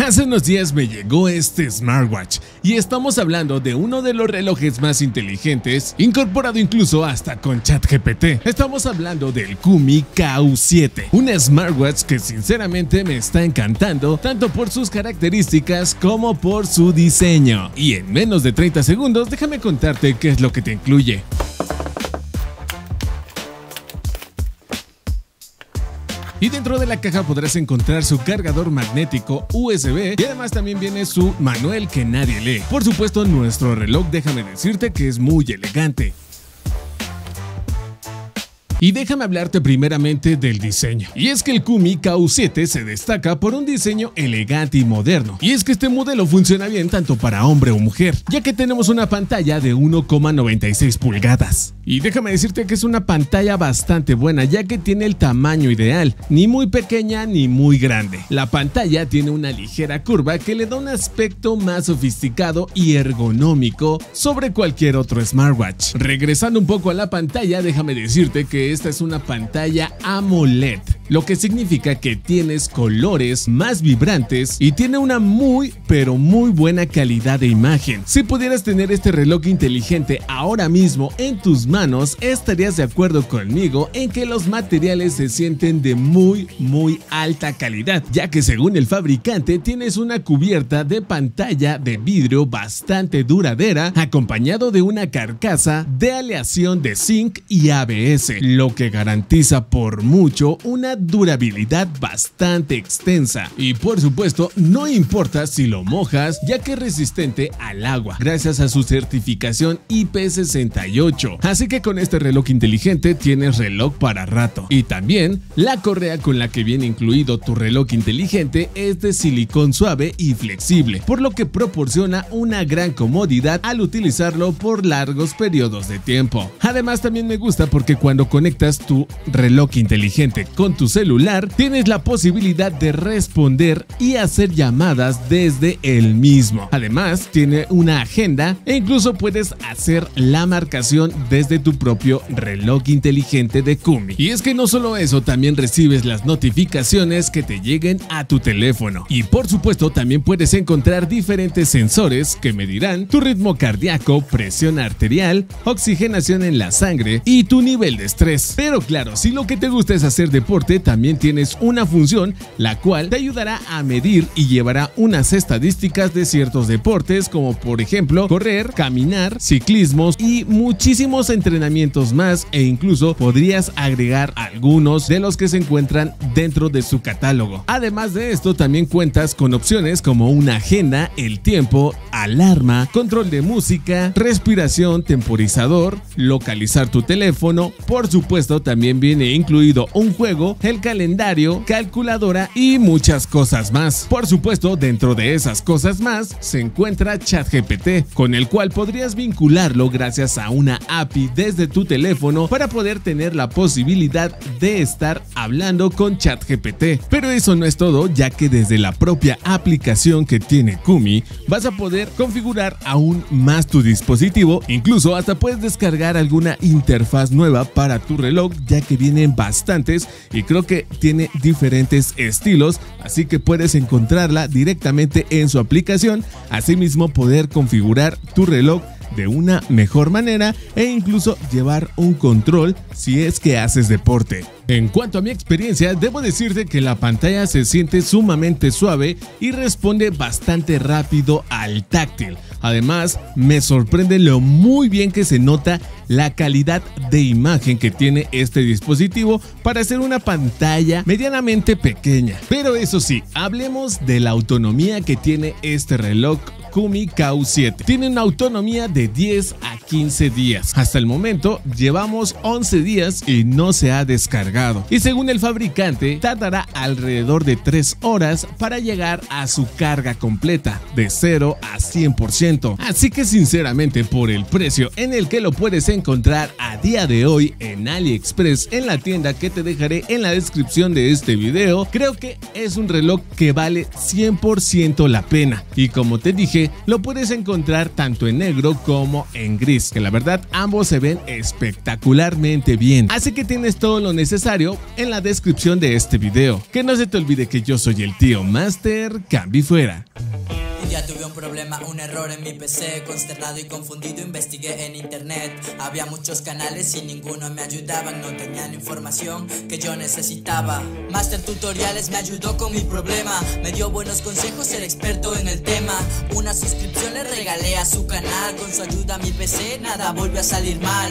Hace unos días me llegó este smartwatch y estamos hablando de uno de los relojes más inteligentes, incorporado incluso hasta con ChatGPT. Estamos hablando del Kumi KU7, un smartwatch que sinceramente me está encantando tanto por sus características como por su diseño. Y en menos de 30 segundos déjame contarte qué es lo que te incluye. Y dentro de la caja podrás encontrar su cargador magnético USB y además también viene su manual que nadie lee. Por supuesto, nuestro reloj, déjame decirte que es muy elegante. Y déjame hablarte primeramente del diseño. Y es que el Kumi KU7 se destaca por un diseño elegante y moderno. Y es que este modelo funciona bien tanto para hombre o mujer, ya que tenemos una pantalla de 1,96 pulgadas. Y déjame decirte que es una pantalla bastante buena, ya que tiene el tamaño ideal, ni muy pequeña ni muy grande. La pantalla tiene una ligera curva que le da un aspecto más sofisticado y ergonómico sobre cualquier otro smartwatch. Regresando un poco a la pantalla, déjame decirte que esta es una pantalla AMOLED, lo que significa que tienes colores más vibrantes y tiene una muy buena calidad de imagen. Si pudieras tener este reloj inteligente ahora mismo en tus manos, estarías de acuerdo conmigo en que los materiales se sienten de muy alta calidad, ya que según el fabricante tienes una cubierta de pantalla de vidrio bastante duradera, acompañado de una carcasa de aleación de zinc y ABS, lo que garantiza por mucho una durabilidad bastante extensa. Y por supuesto, no importa si lo mojas, ya que es resistente al agua gracias a su certificación IP68. Así que con este reloj inteligente tienes reloj para rato. Y también la correa con la que viene incluido tu reloj inteligente es de silicón suave y flexible, por lo que proporciona una gran comodidad al utilizarlo por largos periodos de tiempo. Además, también me gusta porque cuando conectas tu reloj inteligente con tu celular, tienes la posibilidad de responder y hacer llamadas desde el mismo. Además, tiene una agenda e incluso puedes hacer la marcación desde tu propio reloj inteligente de Kumi. Y es que no solo eso, también recibes las notificaciones que te lleguen a tu teléfono. Y por supuesto, también puedes encontrar diferentes sensores que medirán tu ritmo cardíaco, presión arterial, oxigenación en la sangre y tu nivel de estrés. Pero claro, si lo que te gusta es hacer deporte, también tienes una función la cual te ayudará a medir y llevará unas estadísticas de ciertos deportes, como por ejemplo correr, caminar, ciclismos y muchísimos entrenamientos más, e incluso podrías agregar algunos de los que se encuentran dentro de su catálogo. Además de esto, también cuentas con opciones como una agenda, el tiempo, alarma, control de música, respiración, temporizador, localizar tu teléfono. Por supuesto, también viene incluido un juego, el calendario, calculadora y muchas cosas más. Por supuesto, dentro de esas cosas más se encuentra ChatGPT, con el cual podrías vincularlo gracias a una API desde tu teléfono para poder tener la posibilidad de estar hablando con ChatGPT. Pero eso no es todo, ya que desde la propia aplicación que tiene Kumi vas a poder configurar aún más tu dispositivo, incluso hasta puedes descargar alguna interfaz nueva para tu reloj, ya que vienen bastantes y creo que tiene diferentes estilos, así que puedes encontrarla directamente en su aplicación, asimismo poder configurar tu reloj de una mejor manera e incluso llevar un control si es que haces deporte. En cuanto a mi experiencia, debo decirte que la pantalla se siente sumamente suave y responde bastante rápido al táctil. Además, me sorprende lo muy bien que se nota la calidad de imagen que tiene este dispositivo para ser una pantalla medianamente pequeña. Pero eso sí, hablemos de la autonomía que tiene este reloj Kumi KU7. Tiene una autonomía de 10 a 15 días. Hasta el momento llevamos 11 días y no se ha descargado. Y según el fabricante, tardará alrededor de 3 horas para llegar a su carga completa, de 0 a 100%. Así que sinceramente, por el precio en el que lo puedes encontrar a día de hoy en AliExpress, en la tienda que te dejaré en la descripción de este video, creo que es un reloj que vale 100% la pena. Y como te dije, que lo puedes encontrar tanto en negro como en gris, que la verdad ambos se ven espectacularmente bien. Así que tienes todo lo necesario en la descripción de este video. Que no se te olvide que yo soy el tío Master Cambi Fuera. Un día tuve un problema, un error en mi PC. Consternado y confundido investigué en internet. Había muchos canales y ninguno me ayudaban. No tenían información que yo necesitaba. Master Tutoriales me ayudó con mi problema. Me dio buenos consejos, el experto en el tema. Una suscripción le regalé a su canal. Con su ayuda mi PC nada volvió a salir mal.